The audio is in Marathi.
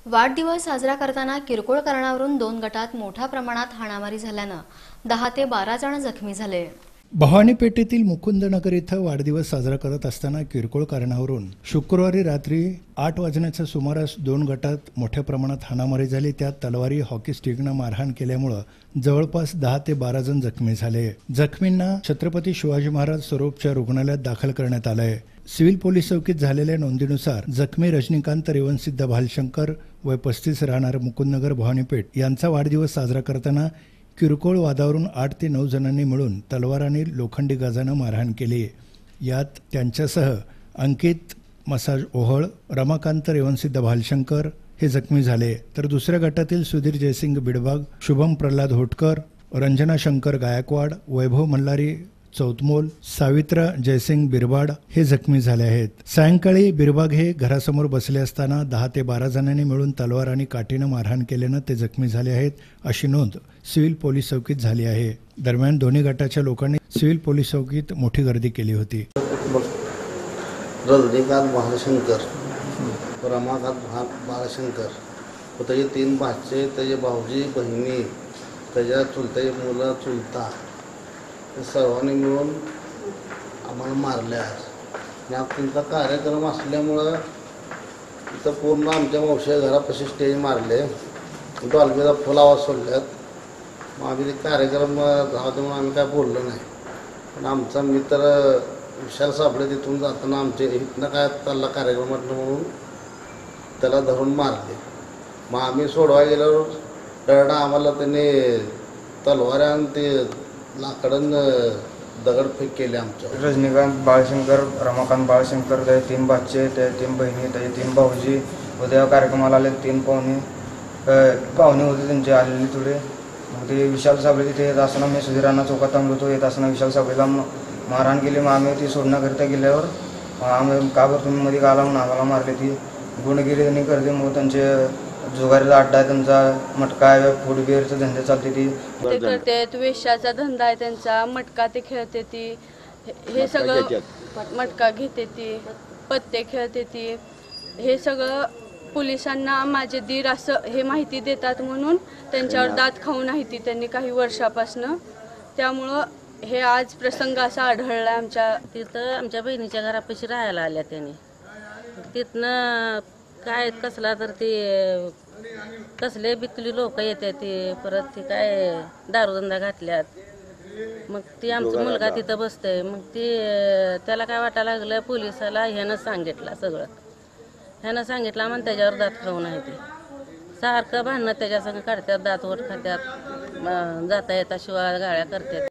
वाढदिवस साजरा करताना किरकोळ कारणावरून 2 गटात मोठ्या प्रमाणात हाणामारी झाल्यानं 10 ते 12 जण जखमी झाले। भवानी पेठेतील मुकुंदनगर इथं वाढदिवस साजरा करत असताना किरकोळ कारणावरून शुक्रवारी रात्री 8 वाजण्याच्या सुमारास 2 गटात मोठ्या प्रमाणात हाणामारी झाली। त्यात तलवारी, हॉकी स्टिकनं मारहाण केल्यामुळे जवळपास 10 ते 12 जण जखमी झाले। जखमींना छत्रपती शिवाजी महाराज सर्वोपचार रुग्णालयात दाखल करण्यात आलंय। सिव्हिल पोलीस चौकीत झालेल्या नोंदीनुसार जखमी रजनीकांत रेवणसिद्ध भालशंकर वय 35 राहणार मुकुंदनगर भवानीपेठ यांचा वाढदिवस साजरा करताना किरकोळ वादावरून 8 ते 9 जणांनी मिळून तलवार आणि लोखंडी गाजानं मारहाण केली। यात त्यांच्यासह अंकित मसाज ओहळ, रमाकांत रेवणसिद्ध भालशंकर हे जखमी झाले, तर दुसऱ्या गटातील सुधीर जयसिंग बिडबाग, शुभम प्रल्हाद होटकर, रंजना शंकर गायकवाड, वैभव मल्हारी चौतमोल, सावित्रा जयसिंग बिरबाड हे जखमी झाले आहेत। सायंकाळी बिरबाग हे घरासमोर बसले असताना 10 ते 12 जणांनी मिळून तलवार आणि काठीनं मारहाण केल्यानं ते जखमी झाले आहेत, अशी नोंद सिव्हिल पोलीस चौकीत झाली आहे। दरम्यान दोन्ही गटाच्या लोकांनी सिव्हिल पोलीस चौकीत मोठी गर्दी केली होती। रजनीकांत भालशंकर, रमाकांत भालशंकर, त्याचे 3 भाचे, त्याचे भाऊजी बहिणी, त्याच्या चुलत्याची मुलं चुलता सर्वांनी मिळून आम्हाला मारले आहेत। त्यांचा कार्यक्रम असल्यामुळं इथं पूर्ण आमच्या मावशी घरापाशी स्टेज मारले, डॉल्बीचा फुल आवाज सोडल्यात। मग आम्ही ते कार्यक्रम झाला म्हणून आम्ही काय बोललो नाही, पण आमचा मित्र विशाल साबळे तिथून जाताना आमचे इथनं काय चालला कार्यक्रमात म्हणून त्याला धरून मारले। मग आम्ही सोडवायला गेल्यावर डरडा आम्हाला त्याने तलवाऱ्या आणि ते लाकडानं दगडफेक केली आमच्या। रजनीकांत बाळशंकर, रमाकांत बाळशंकर, त्याचे 3 भाचे, त्याचे 3 बहिणी, त्याचे 3 भाऊजी उद्या कार्यक्रमाला आले। 3 पाहुणे होते त्यांचे आलेले थोडे। मग ते विशाल साबळे तिथे येत असताना मी सुधीरांना चौकात थांबलो होतो, येत असताना विशाल साबळेला मारहाण केली। मग आम्ही ती सोडण्याकरिता गेल्यावर आम्ही का बरं तुम्ही मध्ये आला म्हणून आम्हाला मारले। ती गुंडगिरी त्यांनी करते। मग त्यांचे जुगारीचा अड्डा आहे, त्यांचा मटका आहे, फुटबिअरचा धंदे चालते, ती करते, वेश्याचा धंदा आहे त्यांचा, मटका ते खेळते, ती हे सगळं मटका घेते, ती पत्ते खेळते, ती हे सगळं पोलिसांना माझे दीर असं हे माहिती देतात म्हणून त्यांच्यावर दात खाऊन नाही ती त्यांनी काही वर्षापासनं। त्यामुळं हे आज प्रसंग असा आढळला आमच्या तिथं। आमच्या बहिणीच्या घरापाशी राहायला आल्या त्यांनी, तिथनं काय कसला तर ते कसले बिकली लोक येतात, ते परत ते काय दारूधंदा घातल्यात। मग ती आमचा मुलगा तिथं बसतंय, मग ती त्याला काय वाटायला लागलं, पोलिसाला ह्यानं सांगितलं सगळं, ह्यानं सांगितलं मग त्याच्यावर दात खाऊन आहे ते सारखं भांडणं त्याच्या संग काढतात, दात वट खात्यात, जाता येता शिवाय गाळ्या करतात।